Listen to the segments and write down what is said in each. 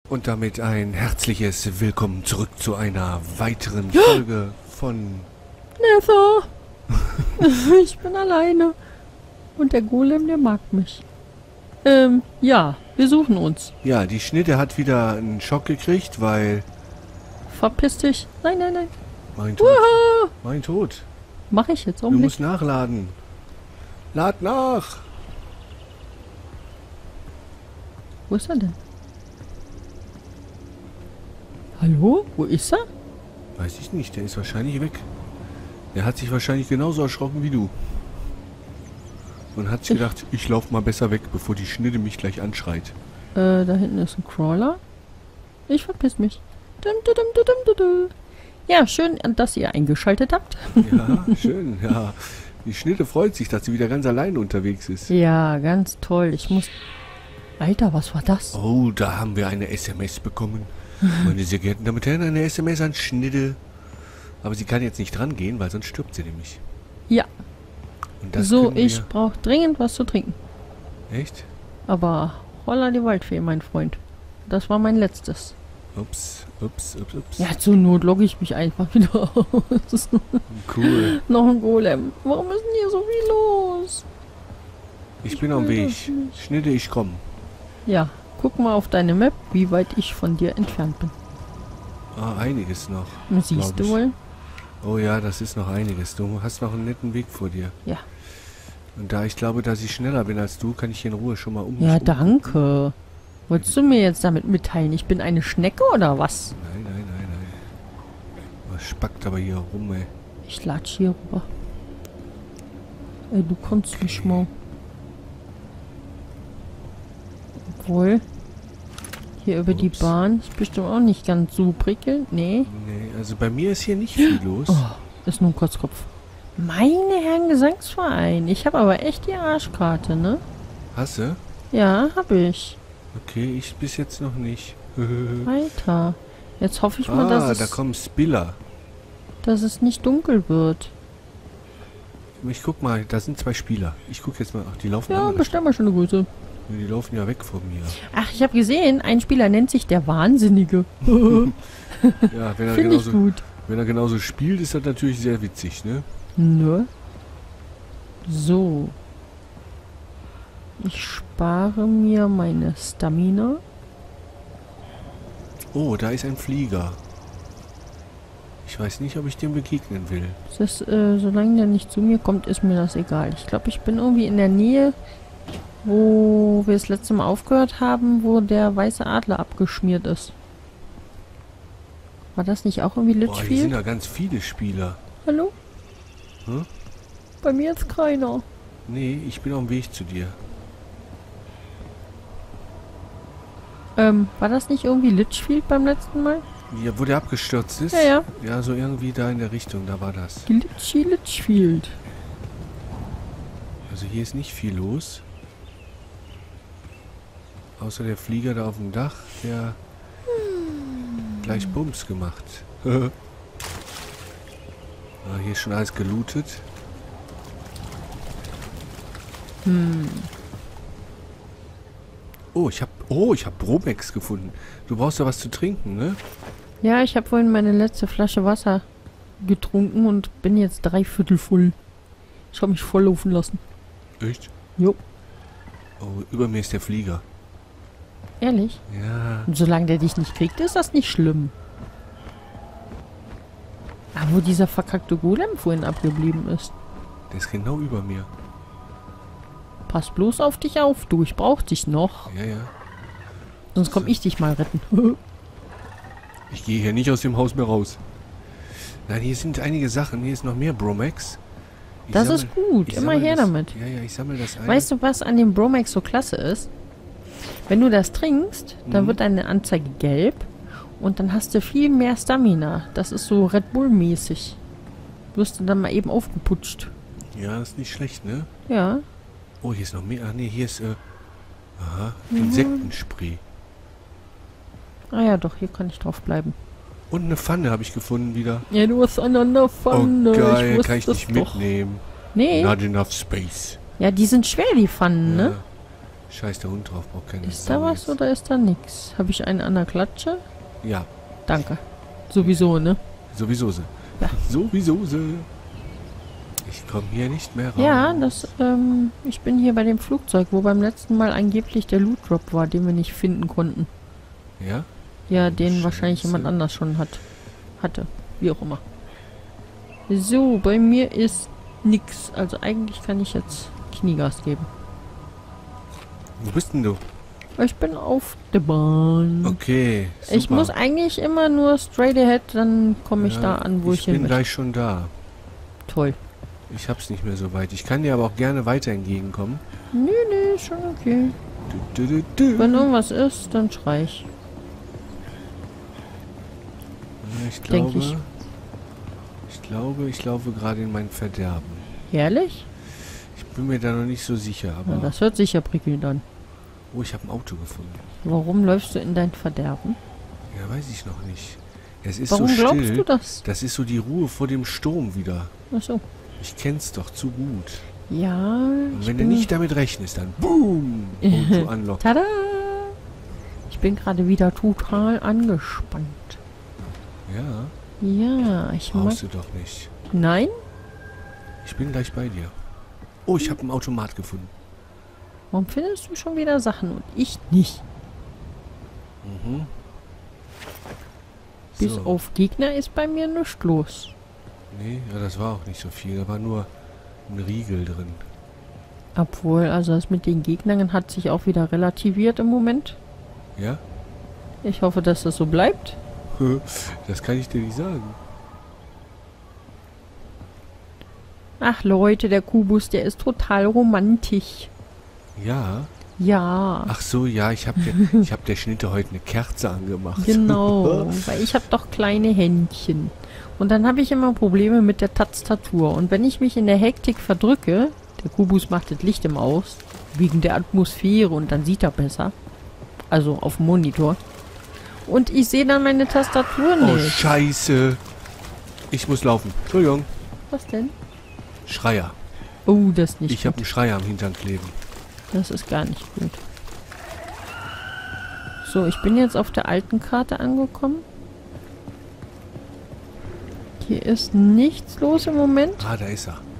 Und damit ein herzliches Willkommen zurück zu einer weiteren Folge von... Nether! Ich bin alleine. Und der Golem, der mag mich. Ja, wir suchen uns. Ja, die Schnitte hat wieder einen Schock gekriegt, weil... Verpiss dich. Nein, nein, nein. Mein Tod. Uha! Mein Tod. Mach ich jetzt Du auch nicht. musst nachladen. Lad nach! Wo ist er denn? Hallo? Wo ist er? Weiß ich nicht, der ist wahrscheinlich weg. Der hat sich wahrscheinlich genauso erschrocken wie du. Und hat sich gedacht, ich laufe mal besser weg, bevor die Schnitte mich gleich anschreit. Da hinten ist ein Crawler. Ich verpiss mich. Dum, dum, dum, dum, dum, dum. Ja, schön, dass ihr eingeschaltet habt. Ja, schön, ja. Die Schnitte freut sich, dass sie wieder ganz alleine unterwegs ist. Ja, ganz toll. Ich muss... Alter, was war das? Oh, da haben wir eine SMS bekommen. Meine sehr geehrten Damen und Herren, eine SMS an Schnitte. Aber sie kann jetzt nicht dran gehen, weil sonst stirbt sie nämlich. Ja. Und das So, können wir- ich brauche dringend was zu trinken. Echt? Aber holla die Waldfee, mein Freund. Das war mein letztes. Ups, ups, ups, ups. Ja, zur Not logge ich mich einfach wieder aus. Cool. Noch ein Golem. Warum ist denn hier so viel los? Ich bin am will Weg. das nicht. Schnitte, ich komme. Ja, guck mal auf deine Map, wie weit ich von dir entfernt bin. Ah, einiges noch. Siehst glaub du ich. wohl? Oh ja, das ist noch einiges. Du hast noch einen netten Weg vor dir. Ja. Und da ich glaube, dass ich schneller bin als du, kann ich hier in Ruhe schon mal Ja, danke. Wolltest du mir jetzt damit mitteilen, ich bin eine Schnecke oder was? Nein, nein, nein, nein. Was spackt aber hier rum, ey? Ich latsch hier rüber. Ey, du kannst mich mal. Obwohl. Hier über die Ups. Bahn ist bestimmt auch nicht ganz so prickelnd. Nee. Nee, also bei mir ist hier nicht viel los. Oh, ist nur ein Kotzkopf. Meine Herren Gesangsverein. Ich habe aber echt die Arschkarte, ne? Hast du? Ja, hab ich. Okay, ich bis jetzt noch nicht. Alter. Jetzt hoffe ich mal, Da dass kommen Spiller. es nicht dunkel wird. Ich guck mal, da sind zwei Spieler. Ich guck jetzt mal. Ach, die laufen Ja, alle. bestell mal schöne Grüße. Die laufen ja weg von mir. Ach, ich habe gesehen, ein Spieler nennt sich der Wahnsinnige. Ja, wenn er, Finde ich genauso, gut. wenn er genauso spielt, ist das natürlich sehr witzig, ne? Ne? So. Ich spare mir meine Stamina. Oh, da ist ein Flieger. Ich weiß nicht, ob ich dem begegnen will. Das, solange der nicht zu mir kommt, ist mir das egal. Ich glaube, ich bin irgendwie in der Nähe, wo wir das letzte Mal aufgehört haben, wo der weiße Adler abgeschmiert ist. War das nicht auch irgendwie Boah, hier sind Litchfield? ja ganz viele Spieler. Hallo? Hm? Bei mir ist keiner. Nee, ich bin auf dem Weg zu dir. War das nicht irgendwie Litchfield beim letzten Mal? Ja, wo der abgestürzt ist? Ja, ja. Ja, so irgendwie da in der Richtung, da war das. Litchfield. Also hier ist nicht viel los. Außer der Flieger da auf dem Dach, der gleich Bums gemacht. Ah, hier ist schon alles gelootet. Oh, ich hab Bromex gefunden. Du brauchst ja was zu trinken, ne? Ja, ich habe vorhin meine letzte Flasche Wasser getrunken und bin jetzt 3/4 voll. Ich habe mich volllaufen lassen. Echt? Jo. Oh, über mir ist der Flieger. Ehrlich? Ja. Und solange der dich nicht kriegt, ist das nicht schlimm. Aber wo dieser verkackte Golem vorhin abgeblieben ist. Der ist genau über mir. Pass bloß auf dich auf, du. Ich brauch dich noch. Ja, ja. Sonst komm ich dich mal retten. Ich gehe hier nicht aus dem Haus mehr raus. Nein, hier sind einige Sachen. Hier ist noch mehr Bromex. Ich Das ist gut. ich Immer sammel her das, damit. Ja, ja, ich sammle das ein. Weißt du, was an dem Bromex so klasse ist? Wenn du das trinkst, dann wird deine Anzeige gelb und dann hast du viel mehr Stamina. Das ist so Red Bull-mäßig. Wirst du dann mal eben aufgeputscht. Ja, ist nicht schlecht, ne? Ja. Oh, hier ist noch mehr. Ah, nee, hier ist, aha, Insektenspray. Ah ja, doch, hier kann ich drauf bleiben. Und eine Pfanne habe ich gefunden wieder. Ja, du hast einander Pfanne. Oh, geil, wusste kann ich es nicht doch. mitnehmen. Nee. Not enough space. Ja, die sind schwer, die Pfannen, Ja. ne? Scheiß der Hund drauf, braucht keine Ist Sau da was jetzt. oder ist da nix? Habe ich einen an der Klatsche? Ja, Danke. Sowieso, ne? sowieso sie. Ja. Sowieso sie. Ich komme hier nicht mehr raus. Ja, ich bin hier bei dem Flugzeug, wo beim letzten Mal angeblich der Loot Drop war, den wir nicht finden konnten. Ja? Ja, den Scheiße. wahrscheinlich jemand anders schon hatte. Wie auch immer. So, bei mir ist nix. Also eigentlich kann ich jetzt Kniegas geben. Wo bist denn du? Ich bin auf der Bahn. Okay, super. Ich muss eigentlich immer nur straight ahead, dann komme ich Ja, da an, wo ich hin bin möchte. gleich schon da. Toll. Ich hab's nicht mehr so weit. Ich kann dir aber auch gerne weiter entgegenkommen. Nee, ist schon okay. Wenn irgendwas ist, dann schrei ich. Ich Denk glaube, ich. ich laufe gerade in mein Verderben. Ehrlich? Ich bin mir da noch nicht so sicher, Ja, aber... das hört sich ja prickelnd an. Oh, ich habe ein Auto gefunden. Warum läufst du in dein Verderben? Ja, weiß ich noch nicht. Es ist Warum so glaubst still. du das? Das ist so die Ruhe vor dem Sturm wieder. Achso. Ich kenn's doch zu gut. Ja. Und wenn du nicht damit rechnest, dann BOOM! Auto unlock. Tada! Ich bin gerade wieder total angespannt. Ja, Ja, ich mag... brauchst du doch nicht. Nein? Ich bin gleich bei dir. Oh, ich habe ein Automat gefunden. Warum findest du schon wieder Sachen und ich nicht? Mhm. Bis So. auf Gegner ist bei mir nichts los. Nee, ja, das war auch nicht so viel. Da war nur ein Riegel drin. Obwohl, also das mit den Gegnern hat sich auch wieder relativiert im Moment. Ja? Ich hoffe, dass das so bleibt. Das kann ich dir nicht sagen. Ach Leute, der Kubus, der ist total romantisch. Ja? Ja, Ach so, ja, ich hab der Schnitte heute eine Kerze angemacht. genau. Weil ich habe doch kleine Händchen. Und dann habe ich immer Probleme mit der Tastatur. Und wenn ich mich in der Hektik verdrücke, der Kubus macht das Licht immer aus, wegen der Atmosphäre und dann sieht er besser. Also auf dem Monitor. Und ich sehe dann meine Tastatur Oh, nicht. Scheiße. Ich muss laufen. Entschuldigung. Was denn? Schreier. Oh, das ist nicht Ich habe gut. einen Schreier am Hintern kleben. Das ist gar nicht gut. So, ich bin jetzt auf der alten Karte angekommen. Hier ist nichts los im Moment. Ah, da ist er.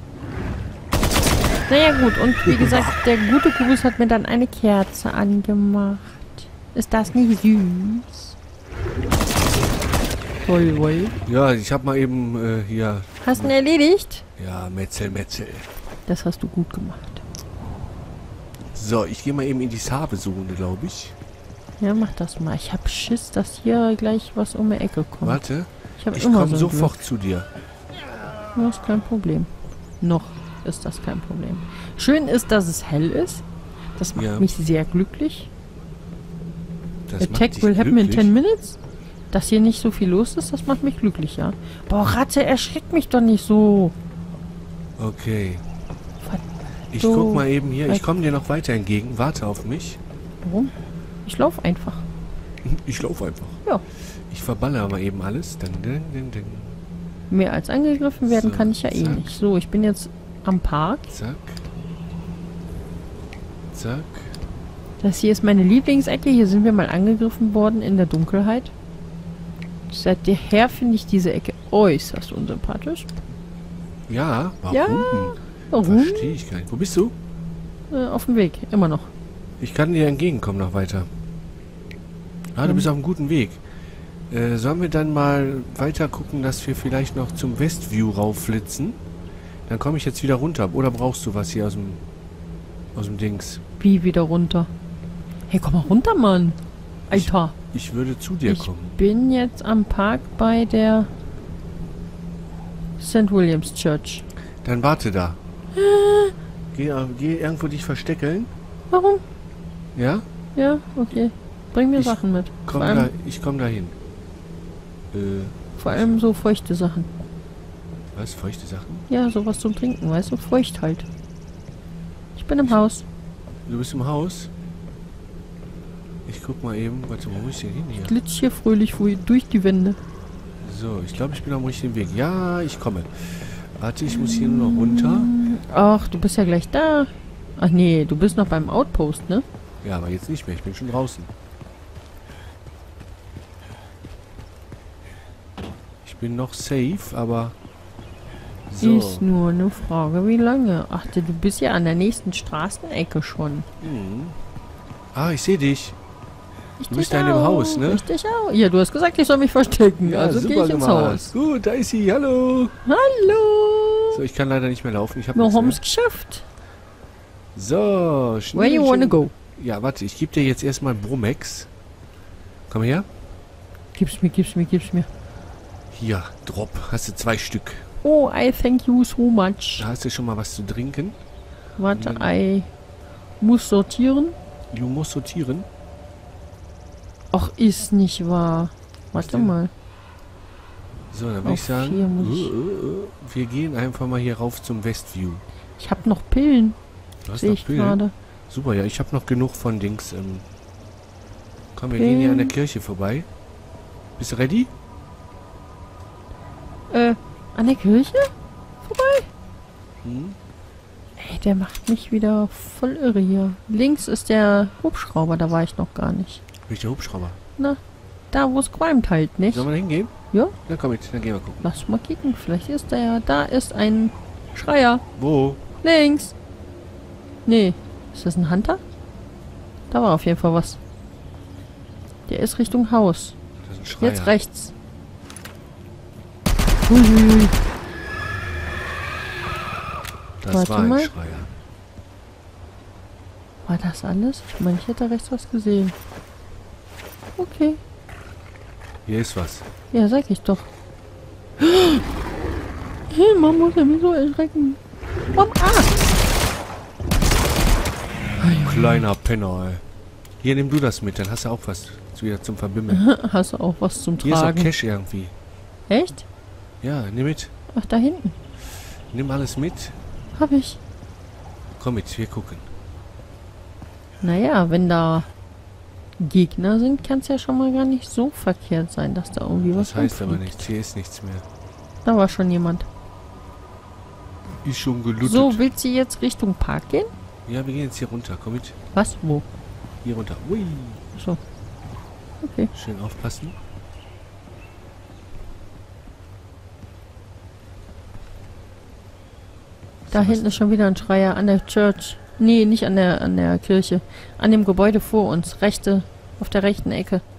Naja gut, und wie gesagt, der gute Kubus hat mir dann eine Kerze angemacht. Ist das nicht süß? Toll, toll. Ja, ich habe mal eben hier... Hast du ihn erledigt? Ja, Metzel, Metzel. Das hast du gut gemacht. So, ich gehe mal eben in die Sabezone, glaube ich. Ja, mach das mal. Ich hab Schiss, dass hier gleich was um die Ecke kommt. Warte, Ich habe ich immer komme so ein sofort zu dir. Glück. Das ist kein Problem. Noch ist das kein Problem. Schön ist, dass es hell ist. Das macht Ja. mich sehr glücklich. Das macht Attack dich will happen in glücklich. 10 minutes. Dass hier nicht so viel los ist, das macht mich glücklich, ja. Boah, Ratte, erschreckt mich doch nicht so. Okay. Ich So. guck mal eben hier. Ich komme dir noch weiter entgegen. Warte auf mich. Warum? Ich laufe einfach. Ich laufe einfach. Ja. Ich verballer mal eben alles. Dann. Mehr als angegriffen werden So, kann ich ja eh zack. nicht. So, ich bin jetzt am Park. Zack. Zack. Das hier ist meine Lieblingsecke. Hier sind wir mal angegriffen worden in der Dunkelheit. Seither finde ich diese Ecke äußerst unsympathisch. Ja, warum? Ja. Warum? Verstehe ich gar nicht. Wo bist du? Auf dem Weg, immer noch. Ich kann dir entgegenkommen noch weiter. Ah, du bist auf einem guten Weg. Sollen wir dann mal weiter gucken, dass wir vielleicht noch zum Westview raufflitzen? Dann komme ich jetzt wieder runter. Oder brauchst du was hier aus dem Dings? Wie wieder runter? Hey, komm mal runter, Mann. Alter. Ich würde zu dir Ich kommen. bin jetzt am Park bei der St. William's Church. Dann warte da. Geh irgendwo dich versteckeln. Warum? Ja? Ja, okay. Bring mir Ich Sachen mit. Komm Vor allem, ich komme da hin. vor allem so feuchte Sachen. Was? Feuchte Sachen? Ja, sowas zum Trinken, weißt du? Feucht halt. Ich bin im Haus. Du bist im Haus? Ich guck mal eben. Warte, wo muss ich denn hin hier? Glitsch hier fröhlich durch die Wände. So, ich glaube, ich bin am richtigen Weg. Ja, ich komme. Warte, ich muss hier nur noch runter. Ach, du bist ja gleich da. Ach nee, du bist noch beim Outpost, ne? Ja, aber jetzt nicht mehr. Ich bin schon draußen. Ich bin noch safe, aber... So. Ist nur eine Frage, wie lange. Ach, du bist ja an der nächsten Straßenecke schon. Mhm. Ah, ich sehe dich. Ich Du bist da in dem Haus, ne? Richtig auch. Ja, du hast gesagt, ich soll mich verstecken. Ja, also gehe super ich ins gemacht. Haus. Gut, da ist sie. Hallo. Hallo. So, ich kann leider nicht mehr laufen. Ich habe Wir nichts haben mehr. es geschafft. So, Where you wanna go? Ja, warte, ich gebe dir jetzt erstmal Bromex. Komm her. Gib's mir. Hier, Drop. Hast du 2 Stück. Oh, I thank you so much. Da hast du schon mal was zu trinken. Warte, I muss sortieren. Du musst sortieren. Ach, ist nicht wahr. Warte denn? mal. So, dann würde ich Auf sagen, 4 muss ich- wir gehen einfach mal hier rauf zum Westview. Ich habe noch Pillen. Du hast Sehe noch ich Pillen? gerade. Super, ja, ich habe noch genug von Dings. Komm, wir gehen hier an der Kirche vorbei. Bist du ready? An der Kirche? Vorbei? Hm? Ey, der macht mich wieder voll irre hier. Links ist der Hubschrauber, da war ich noch gar nicht. Welcher Hubschrauber? Na, da wo es qualmt halt, nicht? Sollen wir da hingehen? Ja, Na komm mit, dann gehen wir gucken. lass mal kicken. Vielleicht ist der ja. Da ist ein Schreier. Wo? Links. Nee. Ist das ein Hunter? Da war auf jeden Fall was. Der ist Richtung Haus. Das ist ein Schreier. Jetzt rechts. Huiuiui. Das Warte war ein mal. Schreier. War das alles? Ich meine, ich hätte rechts was gesehen. Okay. Hier ist was. Ja, sag ich doch. Hey, man muss ja mich so erschrecken. Mom, Kleiner Penner, ey. Hier, nimm du das mit, dann hast du auch was wieder zum Verbimmeln. Hast du auch was zum Hier ist auch Tragen? Cash irgendwie. Echt? Ja, nimm mit. Ach, da hinten. Nimm alles mit. Hab ich. Komm mit, wir gucken. Naja, wenn da Gegner sind, kann es ja schon mal gar nicht so verkehrt sein, dass da irgendwie was Das heißt aber rumfliegt. nichts. Hier ist nichts mehr. Da war schon jemand. Ist schon gelootet. So, willst du jetzt Richtung Park gehen? Ja, wir gehen jetzt hier runter. Komm mit. Was? Wo? Hier runter. Ui. So. Okay. Schön aufpassen. Da hinten ist schon wieder ein Schreier an der Church. Nee, nicht an der Kirche. An dem Gebäude vor uns. Auf der rechten Ecke.